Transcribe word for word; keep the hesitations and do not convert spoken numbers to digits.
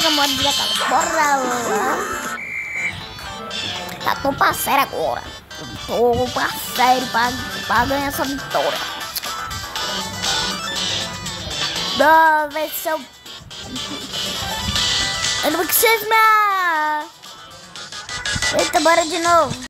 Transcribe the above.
bora, bora, bora, bora lá. Tá, tô pra sério agora. Tô pra sério pra, pra ganhar essa vitória. Dá, vai ser o... Eu não vou que vocês me... Eita, bora de novo.